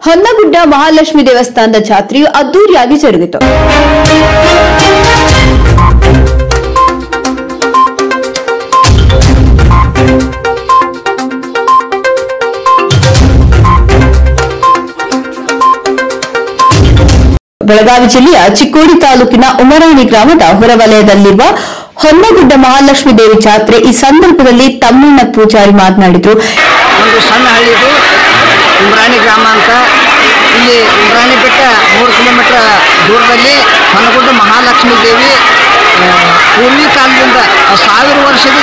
ಹೊನ್ನಗುಡ್ಡ ಮಹಾಲಕ್ಷ್ಮಿ ದೇವಸ್ಥಾನದ ಜಾತ್ರೆಯು ಅದ್ದೂರಿಯಾಗಿ ಜರುಗಿತು. ಬೆಳಗಾವಿ ಜಿಲ್ಲೆಯ ಚಿಕ್ಕೋಡಿ ತಾಲೂಕಿನ ಉಮರಾಣಿ ಗ್ರಾಮದ ಹೊರವಲಯದಲ್ಲಿರುವ ಹೊನ್ನಗುಡ್ಡ ಮಹಾಲಕ್ಷ್ಮಿ ದೇವಿ ಜಾತ್ರೆ ಈ ಸಂದರ್ಭದಲ್ಲಿ ತಮ್ಮಣ್ಣ ಪೂಜಾರಿ ಮಾತನಾಡಿದರು. ಒಂದು ಸಣ್ಣ ಹಳ್ಳಿದು ಉಮರಾಣಿ ಗ್ರಾಮ ಅಂತ. ಇಲ್ಲಿ ಉಮರಾಣಿ ಬೆಟ್ಟ 3 ಕಿಲೋಮೀಟರ್ ದೂರದಲ್ಲಿ ಹೊನ್ನಗುಡ್ಡ ಮಹಾಲಕ್ಷ್ಮಿ ದೇವಿ ಪೂರ್ವಿ ಕಾಲದಿಂದ 1000 ವರ್ಷದ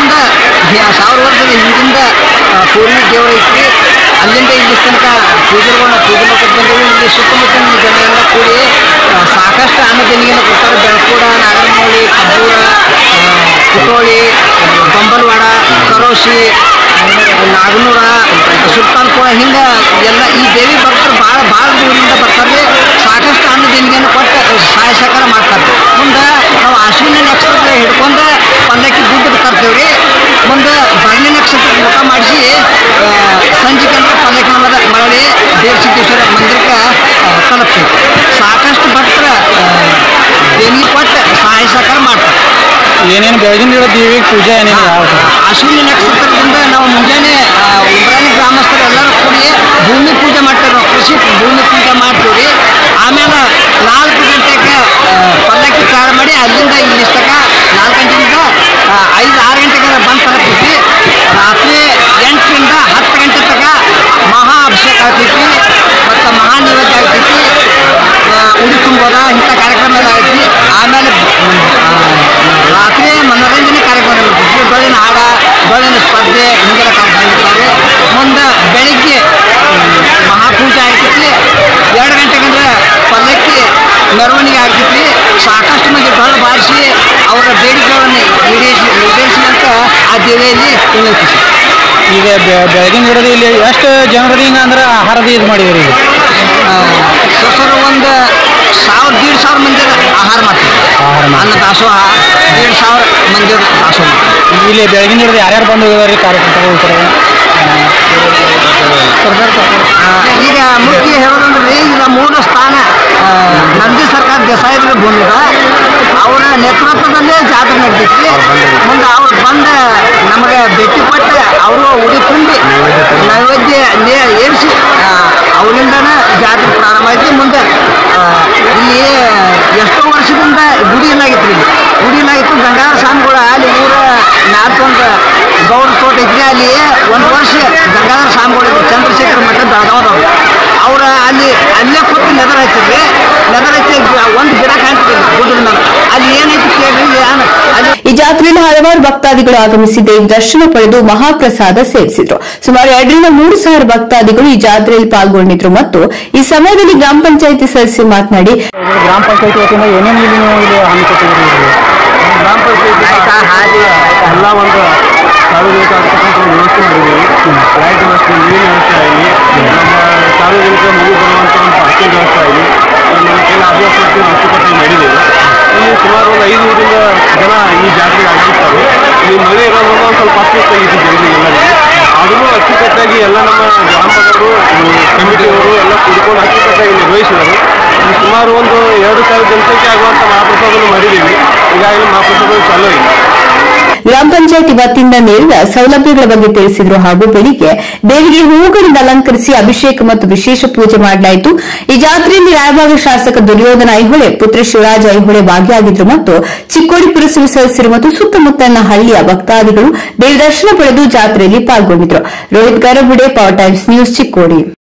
ಹಿಂದಿಂದ ಪೂರ್ವಿ ದೇವರು ಐತಿ. ಅಲ್ಲಿಂದ ಇಲ್ಲಿ ತನಕ ಪೂಜೆಗಳು ಬಂದವು. ಇಲ್ಲಿ ಸುತ್ತಮುತ್ತಲಿನ ಜನ ಎಲ್ಲ ಕೂಡಿ ಸಾಕಷ್ಟು ಅನ್ನದೇಣಿಗೆಯನ್ನು ಕೊಡ್ತಾರೆ. ಬೆಳಕೂಡ, ನಾಗರಮೌಳಿ, ಕಬ್ಬೂರ, ಕುಟೋಳಿ, ಗೊಂಬಲ್ವಾಡ, ಕರೋಶಿ, ನಾಗನೂರ, ಸುಲ್ತಾನ್ಪುರ ಹಿಂಗೆ ಎಲ್ಲ ಈ ದೇವಿ ಭಕ್ತರು ಭಾಳ ದೂರದಿಂದ ಬರ್ತಾರೆ. ಸಾಕಷ್ಟು ಅನ್ನದೇಣಿಗೆಯನ್ನು ಕೊಟ್ಟು ಸಹಾಯ ಸಹಕಾರ ಮಾಡ್ತಾರೆ. ಮುಂದೆ ನಾವು ಅಶ್ವಿನಿ ನಕ್ಷತ್ರ ಹಿಡ್ಕೊಂಡು ಪಲ್ಲಕ್ಕಿ ದುಡ್ಡು ತರ್ತೇವೆ ರೀ. ಮುಂದೆ ಭರಣಿ ನಕ್ಷತ್ರ ಊಟ ಮಾಡಿಸಿ ಸಂಜೆಗೆ ಅಂದ್ರೆ ಪಲ್ಲಕ್ಕಿ ಮರಳಿ ದೇವಸಿದ್ದೇಶ್ವರ ಮಂದಿರಕ್ಕೆ ತಲುಪ್ತೀವಿ. ಸಾಕಷ್ಟು ಭಕ್ತರ ದೇಣಿಗೆ ಕೊಟ್ಟು ಸಹಾಯ ಸಹಕಾರ ಮಾಡ್ತಾರೆ. ಏನೇನು ಬೆಳಗಿನ ದೇವಿ ಪೂಜೆ ಏನೇನು ಅಶ್ವಿನಿ ನಕ್ಷತ್ರದಿಂದ ನಾವು ಮುಂಜಾನೆ ಉಮರಾಣಿ ಗ್ರಾಮಸ್ಥರು ಎಲ್ಲರೂ ಕೂಡಿ ಭೂಮಿ ಪೂಜೆ ಮಾಡ್ತೇವೆ. ನಾವು ಕೃಷಿ ಭೂಮಿ ಪೂಜೆ ಮಾಡ್ತೀವಿ. ಆಮೇಲೆ 4 ಗಂಟೆಗೆ ಪಲ್ಲಕ್ಕಿ ಚಾರ ಮಾಡಿ ಅಲ್ಲಿಂದ ಇಲ್ಲಿ ತನಕ 4 ಗಂಟೆಯಿಂದ 5-6 ಗಂಟೆಗೆ ಬಂದು ತಲುಪ್ತೀವಿ. ರಾತ್ರಿ 8ರಿಂದ 10 ಗಂಟೆ ತನಕ ಮಹಾ ಅಭಿಷೇಕ ಆಗ್ತೈತಿ ಮತ್ತು ಮಹಾ ನೈವೇದ್ಯ ಆಗ್ತೈತಿ. ಉಡಿ ತುಂಬೋದ ಇಂಥ ಕಾರ್ಯಕ್ರಮ ಎಲ್ಲ ಆಗ್ತೈತಿ. ಆಮೇಲೆ ರಾತ್ರಿ ಮನೋರಂಜನೆ ಕಾರ್ಯಕ್ರಮ ಇರ್ತೈತಿ. ಬೆಳ್ಳಿನ ಹಾಡ, ಬೆಳ್ಳಿನ ಸ್ಪರ್ಧೆ ಹಿಂಗೆಲ್ಲ ಕಾರ್ಯಕ್ರಮ ಇರ್ತಾರೆ. ಮುಂದೆ ಬೆಳಿಗ್ಗೆ ಮಹಾಪೂಜೆ ಆಗ್ತೈತಿ. 2 ಗಂಟೆಗಂದ್ರೆ ಪಲ್ಲಕ್ಕಿ ಮೆರವಣಿಗೆ ಆಗ್ತೈತಿ. ಸಾಕಷ್ಟು ಮಂದಿ ಡೊಳ್ಳು ಬಾರಿಸಿ ಅವರ ಬೇಡಿಕೆಗಳನ್ನು ಈಡೇರಿಸಿದಂತ ಆ ದೇವಿಯಲ್ಲಿ ಉಳಿತೈತಿ. ಈಗ ಬೆಳಗಿನ ಹಿಡಿದು ಇಲ್ಲಿ ಎಷ್ಟು ಜನರದ್ದು ಹಿಂಗೆ ಅಂದ್ರೆ ಆಹಾರದ ಇದು ಮಾಡಿದ್ರಿ? ಈಗ ಸೊಸರು ಒಂದು 1000-1500 ಮಂದಿ ಆಹಾರ ಮಾಡ್ತಾರೆ. ಅನ್ನ ದಾಸೋಹ 1500 ಮಂದಿ ದಾಸೋಹ ಮಾಡ್ತಾರೆ. ಇಲ್ಲಿ ಬೆಳಗಿನ ಹಿಡಿದು ಯಾರ್ಯಾರು ಬಂದು ಹೋಗಿದಾರೆ ಕಾರ್ಯಕ್ರಮ? ಈಗ ಮುಖ್ಯ ಹೇಳೋದಂದ್ರೆ ಈಗ ಮೂಲ ಸ್ಥಾನ ನಂದಿ ಸರ್ಕಾರ ದೇಸಾಯಿಗಳ ಬಂದ ಅವರ ನೇತೃತ್ವದಲ್ಲೇ ಜಾತ್ರೆ ನಡೆದಿತ್ತು. ಮುಂದೆ ಅವ್ರು ಬಂದ ನಮಗೆ ಭೇಟಿ ಕೊಟ್ಟು ಅವರು ಉಡಿ ತುಂಬಿ ನೈವೇದ್ಯ ಏರಿಸಿ ಅವರಿಂದನೇ ಜಾತ್ರೆ ಪ್ರಾರಂಭ ಆಯ್ತು. ಮುಂದೆ ಇಲ್ಲಿ ಎಷ್ಟೋ ವರ್ಷದಿಂದ ಗುಡಿ ಇಲ್ಲಾಗಿತ್ತು. ಇಲ್ಲಿ ಗುಡಿ ಇಲ್ಲಾಗಿತ್ತು. ಗಂಗಾಧರ ಸ್ವಾಮಿಗಳು ಅಲ್ಲಿ ಊರ ನಾಲ್ಕೊಂದು ಗೌಡ ತೋಟ ಇದ್ರೆ ಅಲ್ಲಿ ಒಂದು ವರ್ಷ ಗಂಗಾಧರ ಸ್ವಾಮಿಗಳು ಚಂದ್ರಶೇಖರ ಮಠ ಬೆಳಗಾವದವ್ರು ಅವ್ರ ಅಲ್ಲೇ ಕೂತು ನೆದರ್ ಹಚ್ಚಿದ್ರಿ. ನೆದರ್ ಹಚ್ಚಿ ಒಂದು ಗಿಡ ಕಾಣ್ತಿದ್ರು ಗುಡ್ಡದ ಮೇಲೆ. ಅಲ್ಲಿ ಏನೈತಿ ಕೇಳ್ರಿ. ಈ ಜಾತ್ರೆಯಲ್ಲಿ ಹಲವಾರು ಭಕ್ತಾದಿಗಳು ಆಗಮಿಸಿ ದೇವಿ ದರ್ಶನ ಪಡೆದು ಮಹಾಪ್ರಸಾದ ಸೇವಿಸಿದ್ರು. ಸುಮಾರು 2,000-3,000 ಭಕ್ತಾದಿಗಳು ಈ ಜಾತ್ರೆಯಲ್ಲಿ ಪಾಲ್ಗೊಂಡಿದ್ರು. ಮತ್ತು ಈ ಸಮಯದಲ್ಲಿ ಗ್ರಾಮ ಪಂಚಾಯಿತಿ ಸದಸ್ಯರು ಮಾತನಾಡಿ, ಗ್ರಾಮ ಪಂಚಾಯಿತಿ ವತಿಯಿಂದ ಏನೇನು ಇಲ್ಲಿ ಹಮ್ಮಿಕೊಟ್ಟಿದ್ದೀರಿ? ಗ್ರಾಮ ಪಂಚಾಯಿತಿ ಹಾಗೆ ಎಲ್ಲ ಒಂದು ಸಾರ್ವಜನಿಕ ವ್ಯವಸ್ಥೆ ಮಾಡಿದ್ದೀವಿ. ಲೈಟ್ ವ್ಯವಸ್ಥೆ, ನೀರಿನ ವ್ಯವಸ್ಥೆ ಆಗಲಿ, ನಮ್ಮ ಸಾರ್ವಜನಿಕ ಮಗು ಬರುವಂಥ ಒಂದು ಪಾರ್ಕಿಂಗ್ ವ್ಯವಸ್ಥೆ ಆಗಲಿ, ನಮ್ಮ ಕೆಲ ಅಭ್ಯಾಸಕ್ಕೆ ಅಚ್ಚುಕಟ್ಟಾಗಿ ಮಾಡಿದ್ದೀವಿ. ಇಲ್ಲಿ ಸುಮಾರು ಒಂದು 500ರಿಂದ ಜನ ಈ ಜಾತ್ರೆಗೆ ಆಗಮಿಸ್ತಾರೆ. ಇಲ್ಲಿ ಮಳೆ ಇರೋದ್ರಿಂದ ಒಂದು ಸ್ವಲ್ಪ ಅಚ್ಚುಕಟ್ಟಾಗಿತ್ತು ಜನರಿಗೆ ಎಲ್ಲರಿಗೂ. ಆದರೂ ಅಚ್ಚುಕಟ್ಟಾಗಿ ಎಲ್ಲ ನಮ್ಮ ಗ್ರಾಮದವರು, ಕಮಿಟಿಯವರು ಎಲ್ಲ ಕೂಡಿಕೊಂಡು ಅಚ್ಚುಕಟ್ಟಾಗಿ ನಿರ್ವಹಿಸಿದರು. ಸುಮಾರು ಒಂದು 2,000 ಜನಸಂಖ್ಯೆ ಆಗುವಂಥ ಮಹಾಪ್ರಸಾದವನ್ನು ಮಾಡಿದ್ದೀವಿ. ಈಗಾಗಲೇ ಮಹಾಪ್ರಸಾದ ಚಾಲೂ ಇದೆ. ಗ್ರಾಮ ಪಂಚಾಯಿತಿ ವತಿಯಿಂದ ನೀಡಿದ ಸೌಲಭ್ಯಗಳ ಬಗ್ಗೆ ತಿಳಿಸಿದರು. ಹಾಗೂ ಬೆಳಿಗ್ಗೆ ದೇವಿಗೆ ಹೂಗಳಿಂದ ಅಲಂಕರಿಸಿ ಅಭಿಷೇಕ ಮತ್ತು ವಿಶೇಷ ಪೂಜೆ ಮಾಡಲಾಯಿತು. ಈ ಜಾತ್ರೆಯಲ್ಲಿ ರಾಯಭಾಗ ಶಾಸಕ ದುರ್ಯೋಧನ ಐಹೊಳೆ, ಪುತ್ರ ಶಿವರಾಜ ಐಹೊಳೆ ಭಾಗಿಯಾಗಿದ್ದರು. ಮತ್ತು ಚಿಕ್ಕೋಡಿ ಪುರಸಭೆ ಸದಸ್ಯರು ಮತ್ತು ಸುತ್ತಮುತ್ತಲಿನ ಹಳ್ಳಿಯ ಭಕ್ತಾದಿಗಳು ದೇವಿ ದರ್ಶನ ಪಡೆದು ಜಾತ್ರೆಯಲ್ಲಿ ಪಾಲ್ಗೊಂಡಿದ್ದರು. Rohit Garabude, power times news, Chikkodi.